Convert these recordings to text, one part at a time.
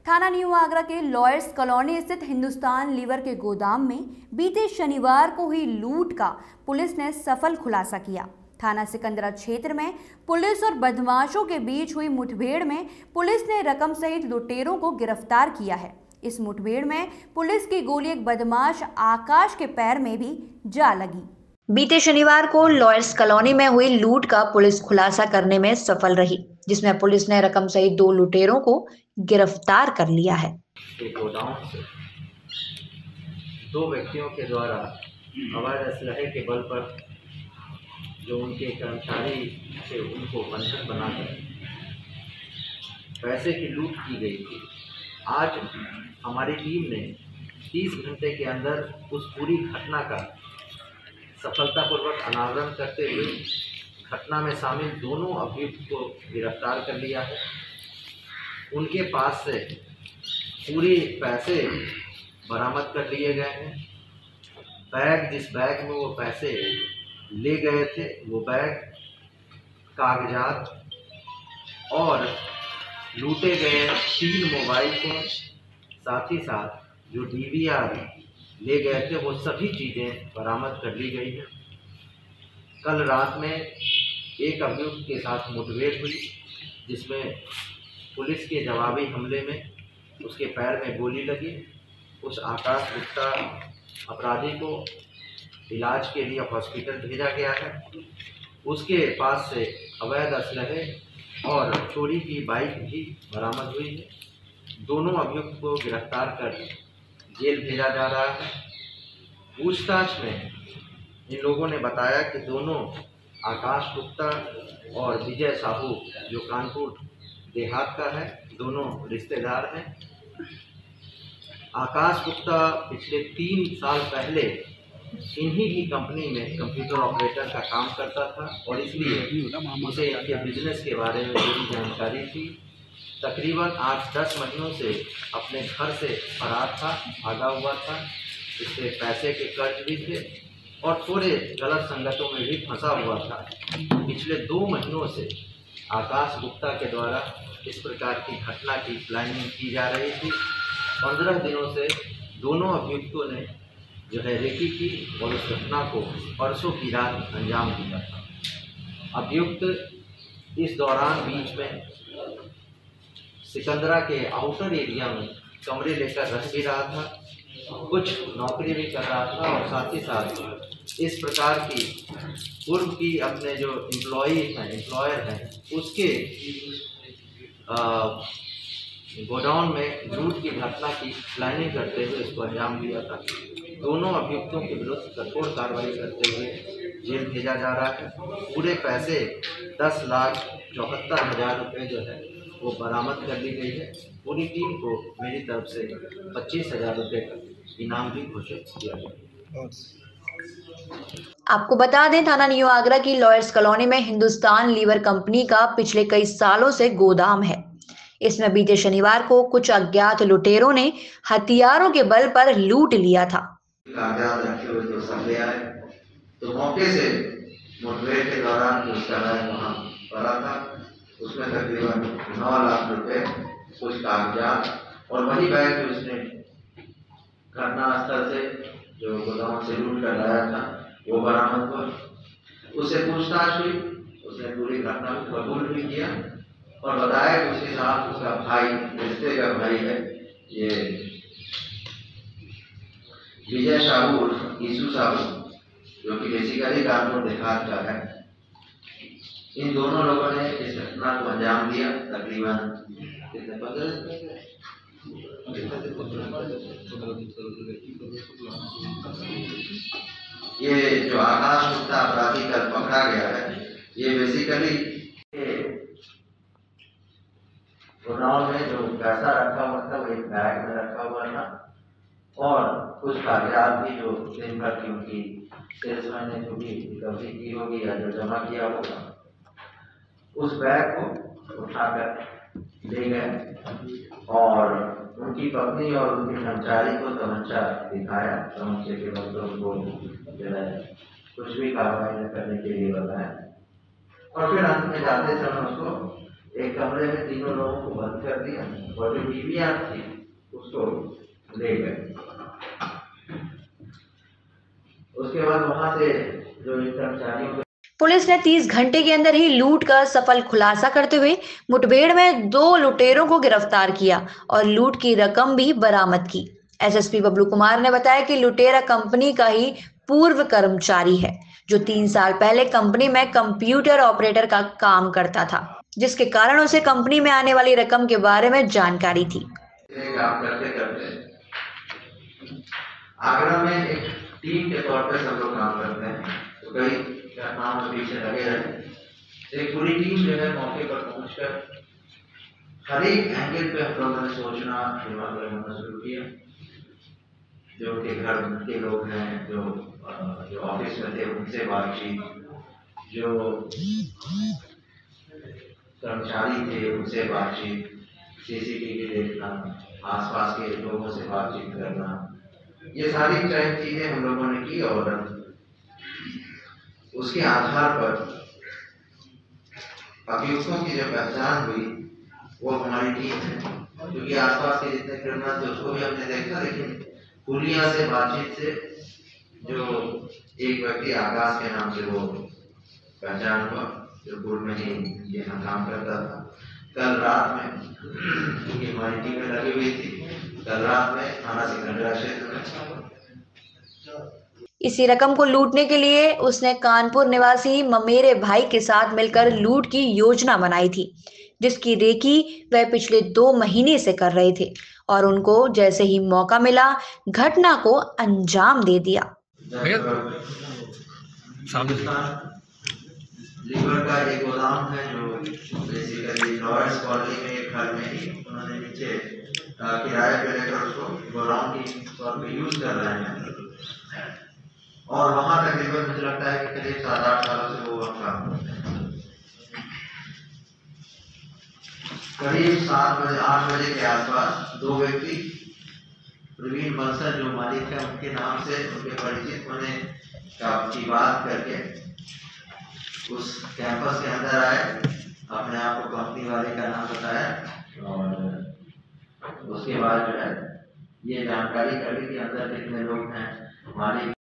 थाना न्यू आगरा के lawyers colony स्थित हिंदुस्तान लीवर के गोदाम में बीते शनिवार को हुई लूट का पुलिस ने सफल खुलासा किया। थाना सिकंदरा क्षेत्र में पुलिस और बदमाशों के बीच हुई मुठभेड़ में पुलिस ने रकम सहित लुटेरों को गिरफ्तार किया है। इस मुठभेड़ में पुलिस की गोली एक बदमाश आकाश के पैर में भी जा लगी। बीते शनिवार को लॉयर्स कॉलोनी में हुई लूट का पुलिस खुलासा करने में सफल रही, जिसमें पुलिस ने रकम सहित 2 लुटेरों को गिरफ्तार कर लिया है। गोदाम से 2 व्यक्तियों के द्वारा अवैध असलहे के बल पर जो उनके कर्मचारी थे उनको बंधक बनाकर पैसे की लूट की गई थी। आज हमारी टीम ने 30 घंटे के अंदर उस पूरी घटना का सफलतापूर्वक अनावरण करते हुए घटना में शामिल दोनों अभियुक्त को गिरफ्तार कर लिया है। उनके पास से पूरे पैसे बरामद कर लिए गए हैं। बैग, जिस बैग में वो पैसे ले गए थे, वो बैग, कागजात और लूटे गए 3 मोबाइल फोन, साथ ही साथ जो DVR ले गए थे वो सभी चीज़ें बरामद कर ली गई है। कल रात में एक अभियुक्त के साथ मुठभेड़ हुई, जिसमें पुलिस के जवाबी हमले में उसके पैर में गोली लगी। उस आकाश गुप्ता अपराधी को इलाज के लिए हॉस्पिटल भेजा गया है। उसके पास से अवैध असलहे और चोरी की बाइक भी बरामद हुई है। दोनों अभियुक्त को गिरफ्तार कर जेल भेजा जा रहा है। पूछताछ में इन लोगों ने बताया कि दोनों आकाश गुप्ता और विजय साहू, जो कानपुर देहात का है, दोनों रिश्तेदार हैं। आकाश गुप्ता पिछले 3 साल पहले इन्हीं की कंपनी में कंप्यूटर ऑपरेटर का काम करता था और इसलिए उसे इनके बिजनेस के बारे में पूरी जानकारी थी। तकरीबन 8-10 महीनों से अपने घर से फरार था, भागा हुआ था। इससे पैसे के कर्ज भी थे और थोड़े गलत संगतों में भी फंसा हुआ था। पिछले 2 महीनों से आकाश गुप्ता के द्वारा इस प्रकार की घटना की प्लानिंग की जा रही थी। 15 दिनों से दोनों अभियुक्तों ने जो है रेकी की और उस घटना को परसों की रात अंजाम दिया था। अभियुक्त इस दौरान बीच में सिकंदरा के आउटर एरिया में कमरे लेकर रह भी रहा था, कुछ नौकरी भी कर रहा था और साथ ही साथ इस प्रकार की पूर्व की अपने जो एम्प्लॉयर हैं उसके गोडाउन में लूट की घटना की प्लानिंग करते हुए इसको अंजाम दिया था। दोनों अभियुक्तों के विरुद्ध कठोर कार्रवाई करते हुए जेल भेजा जा रहा है। पूरे पैसे 10,74,000 रुपये जो है वो बरामद कर ली गई है। पूरी टीम को मेरी तरफ से 25,000 रुपये का इनाम भी घोषित किया गया। आपको बता दें, थाना न्यू आगरा की लॉयर्स कॉलोनी में हिंदुस्तान लीवर कंपनी का पिछले कई सालों से गोदाम है। इसमें बीते शनिवार को कुछ अज्ञात लुटेरों ने हथियारों के बल पर लूट लिया था। कागजात रखे हुए तो सब ले आए, तो मौके से मुठभेड़ के दौरान उसका बैग वहाँ पड़ा था। उसमें तकरीबन 9 लाख रुपए, कुछ कागजात और वही बैग जो उसने घटनास्थल से जो गोदाम से लूट कर लाया था वो बरामद हुआ। उससे पूछताछ हुई, उसने पूरी घटना को कबूल भी किया और बताया कि उसके साथ उसका भाई, रिश्ते का भाई है, ये विजय साहू ईसू साहू, जो कि बेसिकली कानपुर देहात का है। इन दोनों लोगों ने इस घटना को अंजाम दिया। तकरीबन ये जो आकाश गुप्ता अपराधी कल पकड़ा गया है, ये बेसिकली गोदाम में जो पैसा रखा हुआ था वो एक बैग में रखा हुआ था और कुछ कागजात भी जो दिन भर की उनकी सेल्समैन ने जो भी रिकवरी की होगी या जो जमा किया होगा, उस बैग को उठाकर ले गए और उनकी पत्नी और उनके कर्मचारी को तमंचा दिखाया। तमंचे के बाद उनको कुछ भी कार्रवाई करने के लिए बताया और फिर अंत में जाते समय उसको एक कमरे में तीनों लोगों को बंद कर दिया और जो डीवीआर थी उसको ले गए। उसके बाद वहां से जो कर्मचारियों को पुलिस ने 30 घंटे के अंदर ही लूट का सफल खुलासा करते हुए मुठभेड़ में 2 लुटेरों को गिरफ्तार किया और लूट की रकम भी बरामद की। एसएसपी बबलू कुमार ने बताया कि लुटेरा कंपनी का ही पूर्व कर्मचारी है, जो 3 साल पहले कंपनी में कंप्यूटर ऑपरेटर का काम करता था, जिसके कारण उसे कंपनी में आने वाली रकम के बारे में जानकारी थी। काम करते करते आगरा में एक टीम के तौर पर सब लोग काम करते हैं, तो कई काम में पीछे लगे रहे। एक पूरी टीम जो है मौके पर पहुंचकर हर एक एंगल पे हम लोगों ने सोचना दिमाग लगाना शुरू किया। जो उनके घर के लोग हैं, जो ऑफिस में थे उनसे बातचीत, जो कर्मचारी थे उनसे बातचीत, सीसीटीवी देखना, आसपास के लोगों से बातचीत करना, ये सारी चीजें हम लोगों ने की और उसके आधार पर अभियुक्तों की जो पहचान हुई वो हमारी टीम है, क्योंकि आसपास के जितने क्रिमिनल थे उसको भी हमने देखा, लेकिन पुलिया से बातचीत से जो एक व्यक्ति आकाश के नाम से वो पहचान हुआ, जो पूर्व में ही यहाँ काम करता था। कल रात में क्योंकि हमारी टीमें लगी हुई थी, कल रात में थाना सिकंदरा क्षेत्र में इसी रकम को लूटने के लिए उसने कानपुर निवासी ममेरे भाई के साथ मिलकर लूट की योजना बनाई थी, जिसकी रेकी वह पिछले 2 महीने से कर रहे थे और उनको जैसे ही मौका मिला घटना को अंजाम दे दिया। लीवर का एक गोदाम है जो बेसिकली लॉयर्स कॉलोनी में एक घर में ही उन्होंने नीचे किराए पे लेकर उसको गोदाम की तौर पे यूज कर रहे हैं और वहां तकरीबन मुझे लगता है कि करीब 7-8 सालों से वो काम करते हैं। करीब 7-8 बजे के आसपास 2 व्यक्ति प्रवीण बंसल जो मालिक है उनके नाम से उनके परिचित होने की बात करके उस कैंपस के अंदर आए, अपने आप को कंपनी वाले का नाम बताया और उसके बाद जो है ये जानकारी करी कि अंदर कितने लोग हैं। मालिक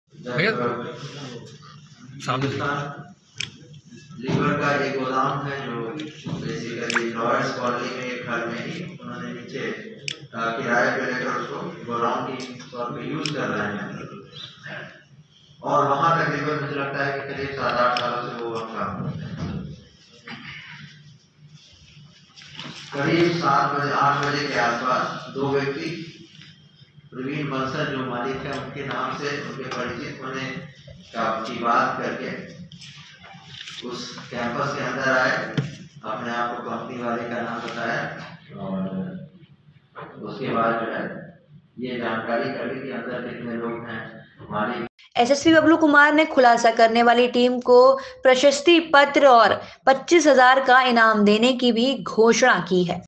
लीवर का एक गोदाम है जो बेसिकली लॉयर्स कॉलोनी में एक घर में ही उन्होंने नीचे किराए पे लेकर उसको गोदाम की तौर पे यूज कर रहे हैं और वहां तकरीबन मुझे लगता है कि करीब 7-8 सालों से वो काम करते हैं। करीब 7-8 बजे के आसपास 2 व्यक्ति प्रवीण बंसल जो मालिक है उनके नाम से उनके परिचित होने की बात करके उस कैंपस के अंदर आए, अपने आप को कंपनी वाले का नाम बताया और उसके बाद जो है ये जानकारी करी कि अंदर कितने लोग हैं। मालिक एसएसपी बबलू कुमार ने खुलासा करने वाली टीम को प्रशस्ति पत्र और 25,000 का इनाम देने की भी घोषणा की है।